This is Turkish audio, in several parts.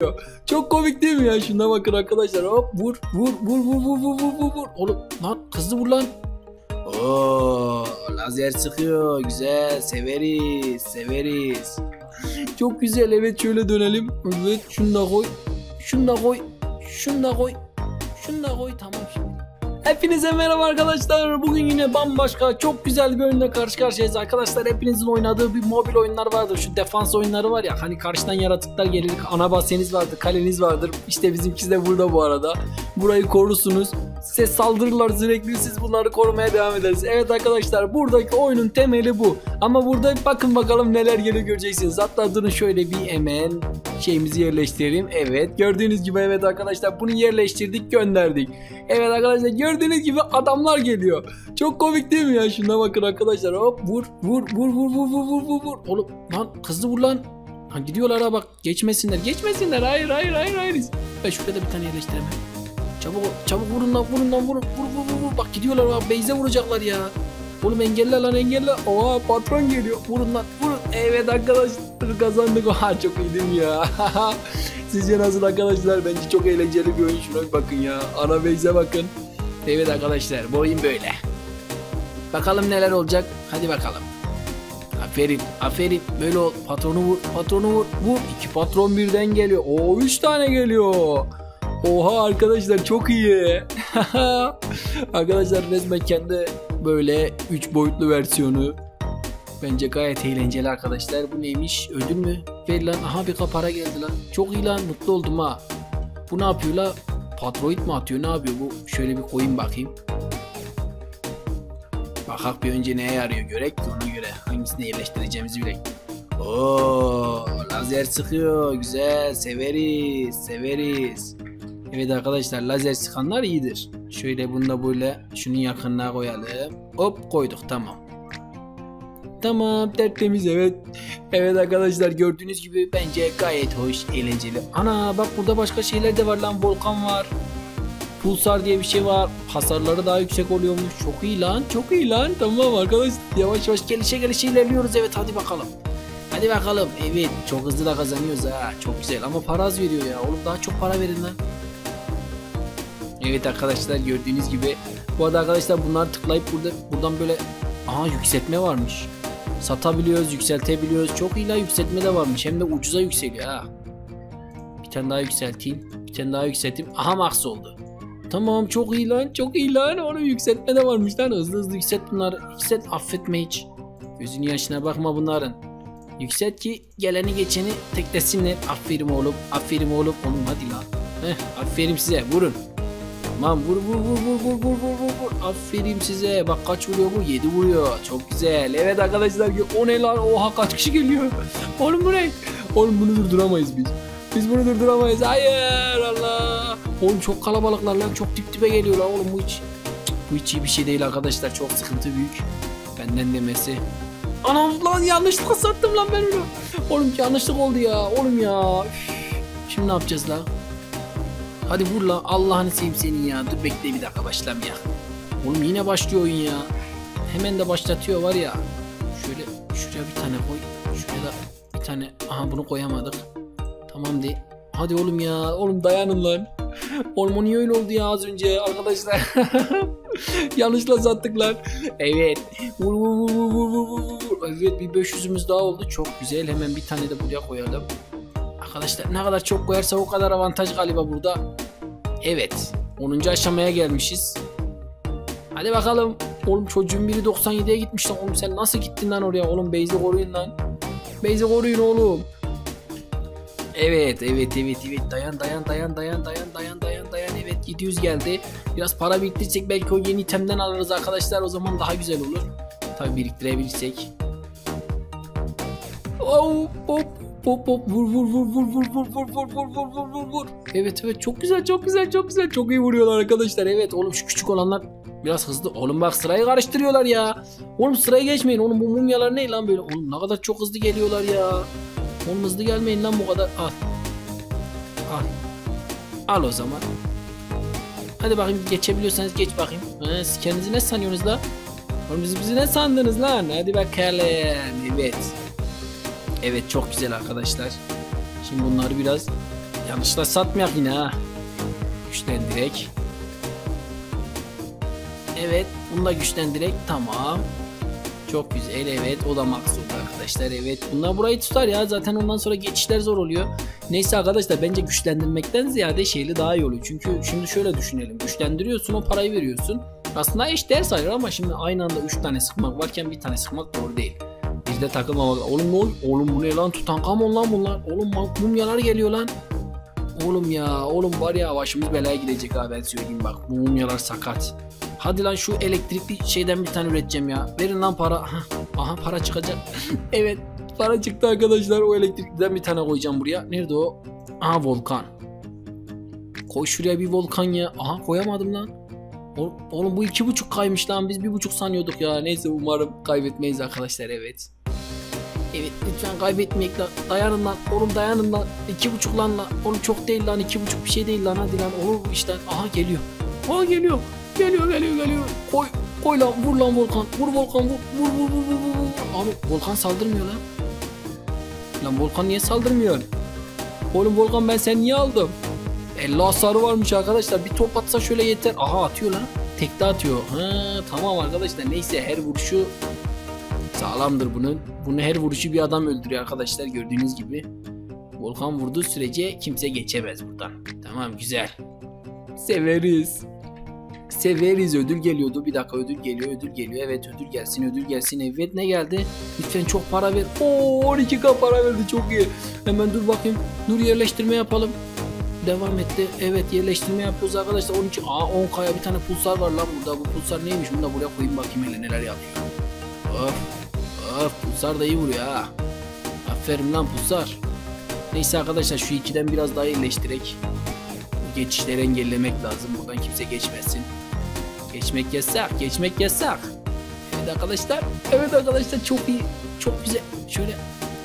Çok komik değil mi ya? Şuna bakın arkadaşlar. Hop vur vur vur vur vur vur vur vur vur. Oğlum lan hızlı vur lan. Oo, lazer sıkıyor. Güzel. Severiz. Severiz. Çok güzel. Evet şöyle dönelim. Evet şunu da koy. Şunu da koy. Şunu da koy. Şunu da koy. Tamam şimdi. Hepinize merhaba arkadaşlar. Bugün yine bambaşka çok güzel bir oyunla karşı karşıyayız arkadaşlar. Hepinizin oynadığı bir mobil oyunlar vardır. Şu defans oyunları var ya, hani karşıdan yaratıklar gelir, ana bahseniz vardır, kaleniz vardır. İşte bizimkisi de burada bu arada. Burayı korursunuz. Size saldırırlar sürekli, siz bunları korumaya devam ederiz. Evet arkadaşlar, buradaki oyunun temeli bu. Ama burada bakın bakalım neler geliyor göreceksiniz. Hatta durun şöyle bir hemen şeyimizi yerleştirelim. Evet gördüğünüz gibi, evet arkadaşlar bunu yerleştirdik, gönderdik. Evet arkadaşlar gördüğünüz gibi adamlar geliyor. Çok komik değil mi ya? Şuna bakın arkadaşlar. Hop vur vur vur vur vur vur vur vur vur. Oğlum lan hızlı vur lan. Ha, gidiyorlar ha bak. Geçmesinler. Geçmesinler. Hayır hayır hayır hayır. Ben şurada bir tane yerleştiremem. Çabuk çabuk vurun lan, vurun lan, vurun. Vur vur vur. Bak gidiyorlar ha. Beyze vuracaklar ya. Oğlum engelle lan, engelle. Oha patron geliyor. Vurun lan vurun. Evet arkadaşlar kazandık. Oha çok iyiydim ya. Sizce nasıl arkadaşlar? Bence çok eğlenceli bir oyun. Şuna bir bakın ya. Ana base'e bakın. Evet arkadaşlar bu oyun böyle. Bakalım neler olacak. Hadi bakalım. Aferin aferin. Böyle ol. Patronu vur. Patronu vur. Vur. 2 patron birden geliyor. Oo 3 tane geliyor. Oha arkadaşlar çok iyi. Arkadaşlar resmen kendi böyle 3 boyutlu versiyonu. Bence gayet eğlenceli arkadaşlar. Bu neymiş? Ödül mü? Ver lan. Aha bir kapara geldi lan. Çok iyi lan. Mutlu oldum ha. Bu ne yapıyor la? Patroid mi atıyor? Ne yapıyor bu? Şöyle bir koyayım bakayım. Bakak bir önce neye yarıyor görek ki ona göre hangisini yerleştireceğimizi bilek. Oo, lazer sıkıyor. Güzel. Severiz. Severiz. Evet arkadaşlar lazer sıkanlar iyidir. Şöyle bunu da böyle şunun yakınına koyalım. Hop koyduk, tamam. Tamam tertemiz, evet. Evet arkadaşlar gördüğünüz gibi bence gayet hoş, eğlenceli. Ana bak burada başka şeyler de var lan, volkan var. Pulsar diye bir şey var. Hasarları daha yüksek oluyormuş. Çok iyi lan, çok iyi lan. Tamam arkadaşlar yavaş yavaş gelişe ilerliyoruz. Evet hadi bakalım. Hadi bakalım. Evet çok hızlı da kazanıyoruz ha. Çok güzel ama para az veriyor ya. Oğlum daha çok para verin lan. Evet arkadaşlar gördüğünüz gibi. Bu arada arkadaşlar bunları tıklayıp buradan böyle aha yükseltme varmış. Satabiliyoruz, yükseltebiliyoruz. Çok iyi la, yükseltme de varmış. Hem de ucuza yükseliyor ha. Bir tane daha yükselteyim. Bir tane daha yükselteyim. Aha max oldu. Tamam çok iyi lan, çok iyi lan. Onun yükseltme de varmış lan. Hızlı hızlı yükselt bunları. Yükselt, affetme hiç. Gözünün yaşına bakma bunların. Yükselt ki geleni geçeni teklesinler. Aferin oğlum, aferin oğlum. Oğlum hadi lan. Aferin size, vurun. Tamam vur vur vur vur vur vur vur vur. Aferin size. Bak kaç vuruyor bu? 7 vuruyor. Çok güzel. Evet arkadaşlar o ne lan? Oha kaç kişi geliyor? Oğlum bu ne? Oğlum bunu durduramayız biz. Biz bunu durduramayız. Hayır Allah. Oğlum çok kalabalıklar lan. Çok dip dibe geliyorlar oğlum bu hiç. Bu hiç iyi bir şey değil arkadaşlar. Çok sıkıntı büyük. Benden demesi. Anam lan yanlışlıkla sattım lan ben onu. Oğlum yanlışlık oldu ya. Oğlum ya. Üf. Şimdi ne yapacağız la? Hadi vur la, Allah'ını seveyim senin ya. Dur bekle bir dakika başlamaya. Oğlum yine başlıyor oyun ya. Hemen de başlatıyor var ya. Şöyle şuraya bir tane koy. Şuraya da bir tane. Aha bunu koyamadık. Tamam de. Hadi oğlum ya. Oğlum dayanın lan. Oğlum o niye öyle oldu ya az önce arkadaşlar. Yanlışla sattık lan. Evet. Vur vur vur vur vur vur vur. Evet bir 500'ümüz daha oldu. Çok güzel. Hemen bir tane de buraya koyalım. Arkadaşlar ne kadar çok koyarsa o kadar avantaj galiba burada. Evet 10. aşamaya gelmişiz. Hadi bakalım. Oğlum çocuğun biri 97'ye gitmiş lan. Oğlum sen nasıl gittin lan oraya? Oğlum base'i koruyun lan. Base'i koruyun oğlum. Evet dayan. Evet 700 geldi. Biraz para biriktirsek belki o yeni itemden alırız arkadaşlar. O zaman daha güzel olur. Tabi biriktirebilirsek. Oh, hop. Hop hop vur. Evet çok güzel. Çok iyi vuruyorlar arkadaşlar. Evet oğlum şu küçük olanlar biraz hızlı. Oğlum bak sırayı karıştırıyorlar ya. Oğlum sıraya geçmeyin. Oğlum bu mumyalar ne lan böyle? Oğlum ne kadar çok hızlı geliyorlar ya. Oğlum hızlı gelmeyin lan bu kadar. Al o zaman. Hadi bakayım geçebiliyorsanız geç bakayım. Siz kendinizi ne sanıyorsunuz lan? Oğlum bizi ne sandınız lan? Hadi bakalım. Evet. Evet çok güzel arkadaşlar. Şimdi bunları biraz Yanlışla satmayak yine ha. Güçlendirek. Evet. Bunu da güçlendirek. Tamam. Çok güzel. Evet. O da max oldu arkadaşlar. Evet. Bunlar burayı tutar ya. Zaten ondan sonra geçişler zor oluyor. Neyse arkadaşlar, bence güçlendirmekten ziyade şeyli daha iyi oluyor. Çünkü şimdi şöyle düşünelim. Güçlendiriyorsun, o parayı veriyorsun. Aslında eşdeğer sayılır ama şimdi aynı anda 3 tane sıkmak varken bir tane sıkmak doğru değil. Bir de takılmamak. Oğlum ne ol? Oğlum bu ne lan? Tutankamon lan bunlar. Oğlum mumyalar geliyor lan. Oğlum ya. Oğlum var ya, başımız belaya gidecek ha, ben söyleyeyim bak. Bu mumyalar sakat. Hadi lan şu elektrikli şeyden bir tane üreteceğim ya. Verin lan para. Aha para çıkacak. Evet. Para çıktı arkadaşlar. O elektrikliden bir tane koyacağım buraya. Nerede o? Aha volkan. Koy şuraya bir volkan ya. Aha koyamadım lan. Oğlum bu 2,5K'ymış lan. Biz 1,5 sanıyorduk ya. Neyse umarım kaybetmeyiz arkadaşlar. Evet. Evet lütfen kaybetmeyek lan. Dayanın lan. Oğlum dayanın lan. 2,5 lan lan. Oğlum çok değil lan. 2,5 bir şey değil lan. Hadi lan. Olur bu işler. Aha geliyor. Aha geliyor. Geliyor. Koy lan. Vur lan volkan. Vur volkan. Vur. Abi volkan saldırmıyor lan. Lan volkan niye saldırmıyor? Oğlum volkan, ben seni niye aldım? 50 hasarı varmış arkadaşlar. Bir top atsa şöyle yeter. Aha atıyor lan. Tekte atıyor. Tamam arkadaşlar. Neyse her vuruşu sağlamdır bunun. Bunu her vuruşu bir adam öldürüyor arkadaşlar. Gördüğünüz gibi. Volkan vurduğu sürece kimse geçemez buradan. Tamam güzel. Severiz. Ödül geliyordu. Bir dakika, ödül geliyor. Evet ödül gelsin. Evet ne geldi? Lütfen çok para ver. 12K para verdi, çok iyi. Hemen dur bakayım. Dur yerleştirme yapalım. Devam etti. Evet yerleştirme yapıyoruz arkadaşlar. 10K'ya bir tane pulsar var lan burada. Bu pulsar neymiş? Bunu da buraya koyayım bakayım hele neler yapıyor. Of pulsar da iyi vuruyor ha. Aferin lan pulsar. Neyse arkadaşlar şu 2'den biraz daha iyileştirek. Bu geçişleri engellemek lazım. Buradan kimse geçmesin. Geçmek yasak. Evet arkadaşlar çok iyi. Çok güzel. Şöyle.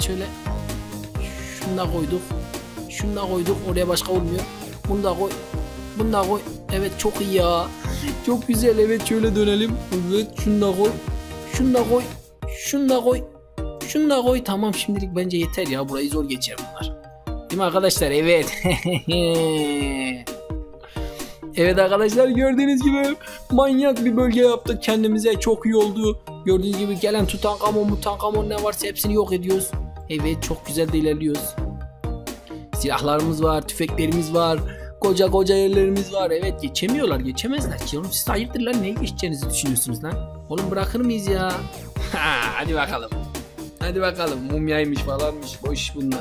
Şunu da koyduk. Oraya başka olmuyor. Bunu da koy. Evet çok iyi ya. Çok güzel. Evet şöyle dönelim. Evet şunu da koy. Tamam şimdilik bence yeter ya. Burayı zor geçer bunlar. Değil mi arkadaşlar? Evet. Evet arkadaşlar, gördüğünüz gibi manyak bir bölge yaptık kendimize. Çok iyi oldu. Gördüğünüz gibi gelen Tutankamon ne varsa hepsini yok ediyoruz. Evet çok güzel de ilerliyoruz. Silahlarımız var, tüfeklerimiz var. Koca yerlerimiz var. Evet geçemezler ki. Oğlum siz hayırdır lan, neye geçeceğinizi düşünüyorsunuz lan? Oğlum bırakır mıyız ya? Hadi bakalım. Mumyaymış falanmış. Boş bunlar.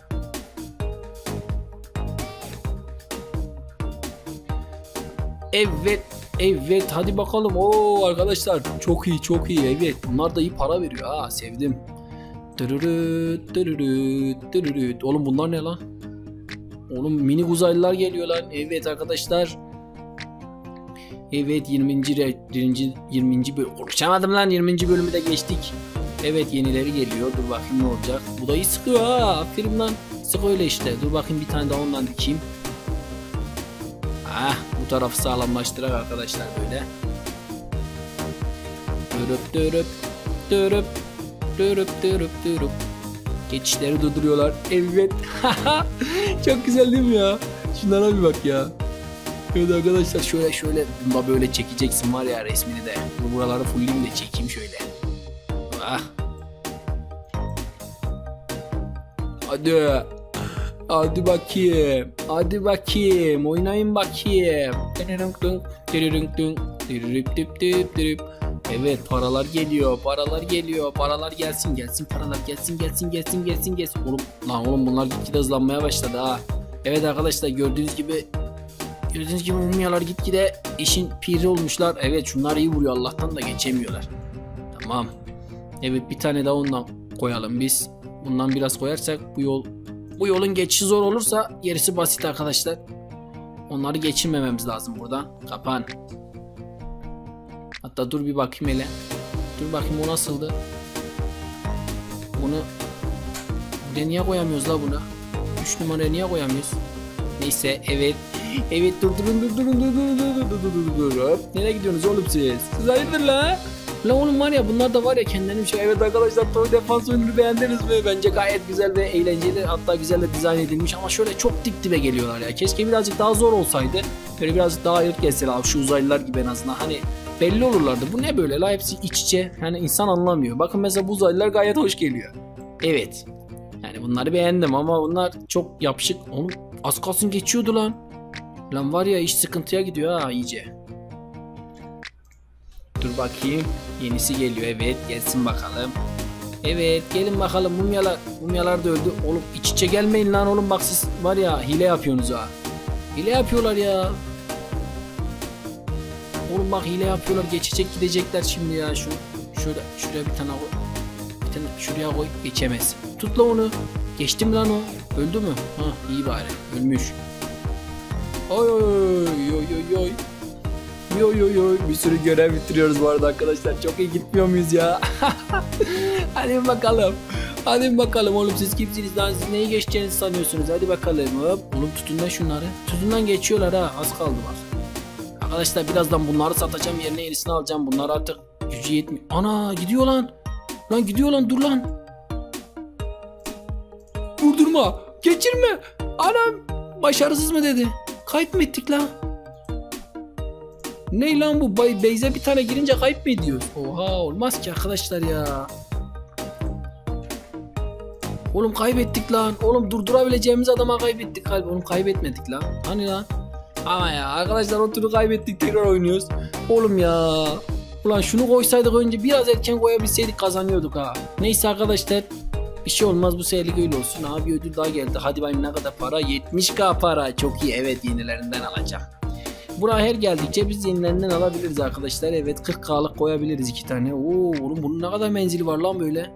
Evet hadi bakalım. Arkadaşlar çok iyi. Evet bunlar da iyi para veriyor ha, sevdim. Oğlum bunlar ne lan? Oğlum mini uzaylılar geliyor lan. Evet arkadaşlar. Evet 20. bölüm. Konuşamadım lan, 20. bölümü de geçtik. Evet yenileri geliyor. Dur bakayım ne olacak. Bu da iyi sıkıyor ha. Aferin lan. Sık öyle işte. Dur bakayım bir tane daha ondan dikeyim. Bu tarafı sağlamlaştırarak arkadaşlar böyle. Dürüp. Geçişleri durduruyorlar. Evet. Çok güzel değil mi ya? Şunlara bir bak ya. Evet arkadaşlar şöyle bunda böyle çekeceksin var ya resmini de. Buraları fulleyim de çekeyim şöyle. Hadi bakayım. Oynayın bakayım. Evet paralar geliyor. Paralar gelsin. Paralar gelsin. Oğlum bunlar gitgide hızlanmaya başladı ha. Evet arkadaşlar gördüğünüz gibi mumyalar gitgide işin piri olmuşlar. Evet şunlar iyi vuruyor, Allah'tan da geçemiyorlar. Tamam. Evet bir tane daha ondan koyalım biz. Bundan biraz koyarsak bu yolun geçişi zor olursa gerisi basit arkadaşlar. Onları geçirmememiz lazım buradan. Kapan. Hatta dur bir bakayım hele. Dur bakayım o nasıldı? Bunu buraya niye koyamıyoruz la bunu? 3 numaraya niye koyamıyoruz? Neyse evet. Evet durun. Nereye gidiyorsunuz oğlum siz? Siz hayırdır la? La oğlum var ya, bunlar da var ya kendilerini bir şey. Evet arkadaşlar, Toy Defense oyununu beğendiniz mi? Bence gayet güzel ve eğlenceli, hatta güzel de dizayn edilmiş ama şöyle çok dip dibe geliyorlar ya. Keşke birazcık daha zor olsaydı. Böyle birazcık daha ayırt gelseler abi, şu uzaylılar gibi en azından. Hani belli olurlardı. Bu ne böyle la, hepsi iç içe. Yani insan anlamıyor. Bakın mesela bu uzaylılar gayet hoş geliyor. Evet. Yani bunları beğendim ama bunlar çok yapışık. Oğlum az kalsın geçiyordu lan. Lan var ya, iş sıkıntıya gidiyor ha iyice. Dur bakayım. Yenisi geliyor. Evet, gelsin bakalım. Evet, gelin bakalım mumyalar. Mumyalar da öldü. Oğlum iç içe gelmeyin lan oğlum, bak siz var ya hile yapıyorsunuz ha. Hile yapıyorlar ya. Oğlum bak hile yapıyorlar. Geçecek gidecekler şimdi ya. Şöyle şuraya bir tane koy. Bir tane şuraya koy. Geçemez. Tut la onu. Geçti mi lan o? Öldü mü? Ha iyi bari. Ölmüş. Oy oy oy oy oy. Yo bir sürü görev bitiriyoruz bu arada arkadaşlar. Çok iyi gitmiyor muyuz ya? Hadi bakalım. Hadi bakalım oğlum, siz kimsiniz lan? Siz neyi geçeceğinizi sanıyorsunuz? Hadi bakalım. Hop. Oğlum tutun lan şunları. Tutundan geçiyorlar ha. Az kaldı bak. Arkadaşlar birazdan bunları satacağım, yerine yenisini alacağım. Bunlar artık gücü yetmiyor. Ana gidiyor lan. Lan gidiyor lan, dur lan. Vurdurma. Geçirme. Anam başarısız mı dedi? Kayıp mı ettik lan? Ne lan bu? Beyze bir tane girince kayıp mı ediyoruz? Oha, olmaz ki arkadaşlar ya. Oğlum kaybettik lan. Oğlum durdurabileceğimiz adama kaybettik galiba. Oğlum kaybetmedik lan. Hani lan? Ama ya arkadaşlar, o turu kaybettik, tekrar oynuyoruz. Oğlum ya. Ulan şunu koysaydık önce, biraz erken koyabilseydik kazanıyorduk ha. Neyse arkadaşlar. Bir şey olmaz, bu seferlik öyle olsun. Abi ödül daha geldi. Hadi bakayım ne kadar para? 70k para. Çok iyi. Evet, yenilerinden alacak. Buraya her geldikçe biz yenilerinden alabiliriz arkadaşlar. Evet, 40k'lık koyabiliriz 2 tane. Oo oğlum, bunun ne kadar menzili var lan böyle.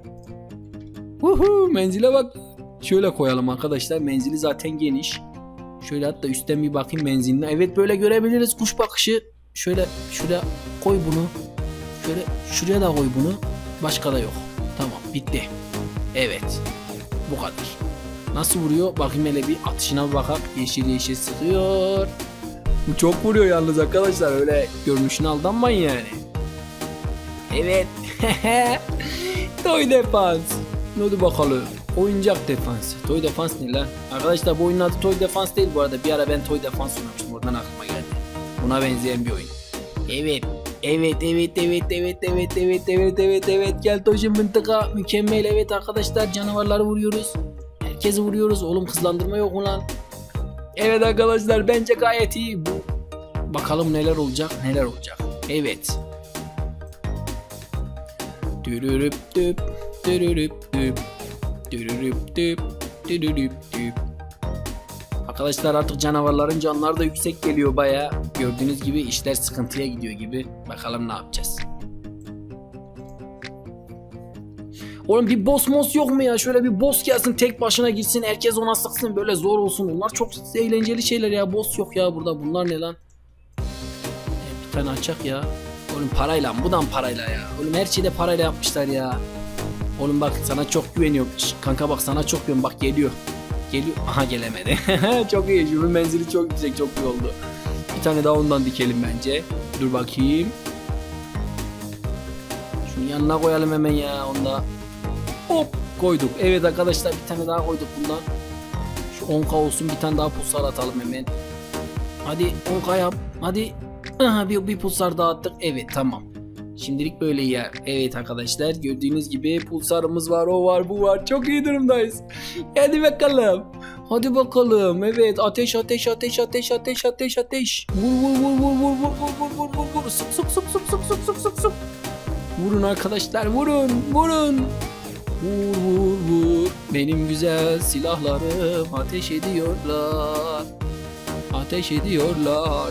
Menzile bak. Şöyle koyalım arkadaşlar. Menzili zaten geniş. Şöyle hatta üstten bir bakayım menziline. Evet, böyle görebiliriz kuş bakışı. Şöyle şuraya koy bunu. Şöyle şuraya da koy bunu. Başka da yok. Tamam, bitti. Evet. Bu kadar. Nasıl vuruyor? Bakayım hele bir atışına bir bakalım. Yeşil yeşil sıkıyor. Bu çok vuruyor yalnız arkadaşlar. Öyle görünüşüne aldanmayın yani. Evet. Toy Defense. Hadi bakalım. Oyuncak defansı. Toy Defense ne lan? Arkadaşlar bu oyunun adı Toy Defense değil bu arada. Bir ara ben Toy Defense oynamıştım. Oradan aklıma geldi. Buna benzeyen bir oyun. Evet. Evet. Gel Toş'un mıntıka. Mükemmel. Evet arkadaşlar, canavarları vuruyoruz. Herkesi vuruyoruz. Oğlum hızlandırma yok mu lan? Evet arkadaşlar, bence gayet iyi. Bakalım neler olacak. Evet. Dürürüp düp. Arkadaşlar artık canavarların canları da yüksek geliyor baya. Gördüğünüz gibi işler sıkıntıya gidiyor gibi. Bakalım ne yapacağız. Oğlum bir boss yok mu ya? Şöyle bir boss gelsin, tek başına girsin, herkes ona sıksın, böyle zor olsun. Bunlar çok eğlenceli şeyler ya. Boss yok ya burada. Bunlar ne lan? Bir tane açak ya. Oğlum parayla, buradan parayla ya. Oğlum her şeyi de parayla yapmışlar ya. Oğlum bak, sana çok güveniyorum. Kanka bak, sana çok güveniyorum. Bak geliyor. Aha gelemedi. Çok iyi. Şunun menzili çok yüksek. Çok iyi oldu. Bir tane daha ondan dikelim bence. Dur bakayım. Şunu yanına koyalım hemen ya. Onda. Hop koyduk. Evet arkadaşlar, bir tane daha koyduk bundan. Şu 10k olsun, bir tane daha pulsar atalım hemen. Hadi 10k yap. Hadi. Aha bir pulsar daha attık. Evet tamam. Şimdilik böyle ya. Evet arkadaşlar, gördüğünüz gibi pulsarımız var, o var, bu var. Çok iyi durumdayız. Hadi bakalım. Evet, ateş. Vur. Sık. Vurun arkadaşlar, vurun. Vur. Benim güzel silahlarım ateş ediyorlar.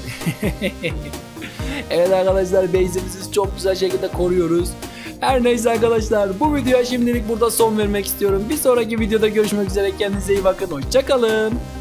Evet arkadaşlar, base'imizi çok güzel şekilde koruyoruz. Her neyse arkadaşlar, bu videoya şimdilik burada son vermek istiyorum. Bir sonraki videoda görüşmek üzere. Kendinize iyi bakın. Hoşça kalın.